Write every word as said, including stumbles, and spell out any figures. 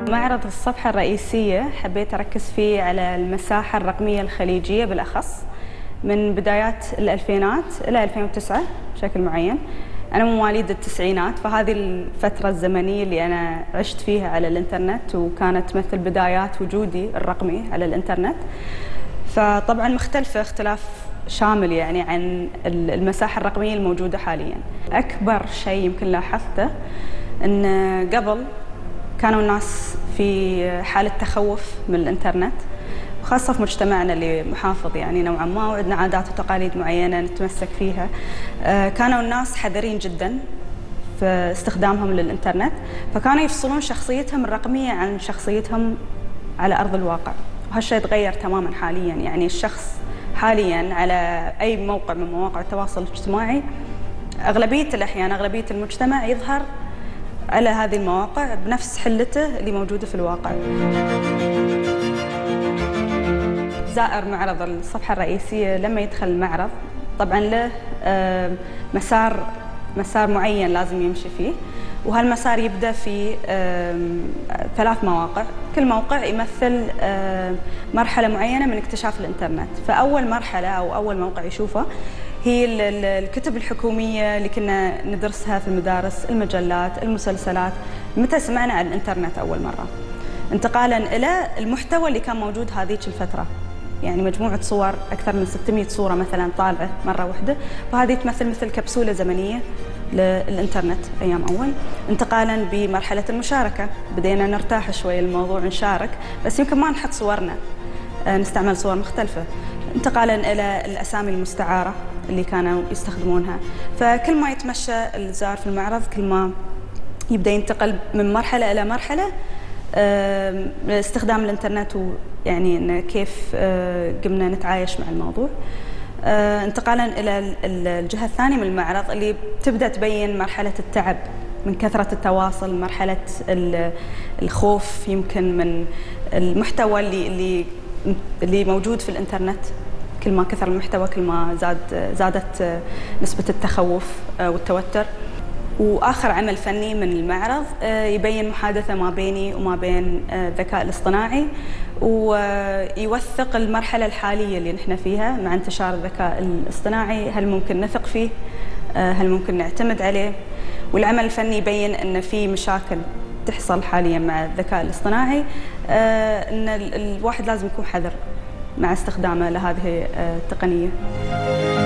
معرض الصفحة الرئيسية حبيت أركز فيه على المساحة الرقمية الخليجية بالأخص من بدايات الألفينات إلى ألفين وتسعة بشكل معين. أنا من مواليد التسعينات، فهذه الفترة الزمنية اللي أنا عشت فيها على الإنترنت وكانت تمثل بدايات وجودي الرقمي على الإنترنت. فطبعا مختلفة اختلاف شامل يعني عن المساحة الرقمية الموجودة حاليا. أكبر شيء يمكن لاحظته أن قبل كانوا الناس في حالة تخوف من الإنترنت، خاصة في مجتمعنا اللي محافظ يعني نوعا ما وعندنا عادات وتقاليد معينة نتمسك فيها. كانوا الناس حذرين جدا في استخدامهم للإنترنت، فكانوا يفصلون شخصيتهم الرقمية عن شخصيتهم على أرض الواقع. وهالشيء تغير تماما حاليا. يعني الشخص حاليا على أي موقع من مواقع التواصل الاجتماعي أغلبية الأحيان أغلبية المجتمع يظهر على هذه المواقع بنفس حلته اللي موجودة في الواقع. زائر معرض الصفحة الرئيسية لما يدخل المعرض طبعا له مسار مسار معين لازم يمشي فيه، وهالمسار يبدأ في ثلاث مواقع، كل موقع يمثل مرحلة معينة من اكتشاف الإنترنت. فأول مرحلة أو أول موقع يشوفه هي الكتب الحكومية اللي كنا ندرسها في المدارس، المجلات، المسلسلات. متى سمعنا عن الإنترنت أول مرة؟ انتقالا إلى المحتوى اللي كان موجود هذيك الفترة، يعني مجموعة صور أكثر من ستمئة صورة مثلا طالعة مرة واحدة، فهذه تمثل مثل كبسولة زمنية للإنترنت أيام أول. انتقالا بمرحلة المشاركة، بدينا نرتاح شوي الموضوع، نشارك بس يمكن ما نحط صورنا، نستعمل صور مختلفة. انتقالا إلى الأسامي المستعارة اللي كانوا يستخدمونها. فكل ما يتمشى الزائر في المعرض كل ما يبدأ ينتقل من مرحلة إلى مرحلة استخدام الإنترنت، ويعني كيف قمنا نتعايش مع الموضوع. انتقالا إلى الجهة الثانية من المعرض اللي تبدأ تبين مرحلة التعب من كثرة التواصل، مرحلة الخوف يمكن من المحتوى اللي اللي اللي موجود في الإنترنت. كل ما كثر المحتوى كل ما زاد زادت نسبة التخوف والتوتر. وآخر عمل فني من المعرض يبين محادثة ما بيني وما بين الذكاء الاصطناعي، ويوثق المرحلة الحالية اللي نحن فيها مع انتشار الذكاء الاصطناعي. هل ممكن نثق فيه؟ هل ممكن نعتمد عليه؟ والعمل الفني يبين أن في مشاكل تحصل حاليا مع الذكاء الاصطناعي، أن الواحد لازم يكون حذر مع استخدامه لهذه التقنية.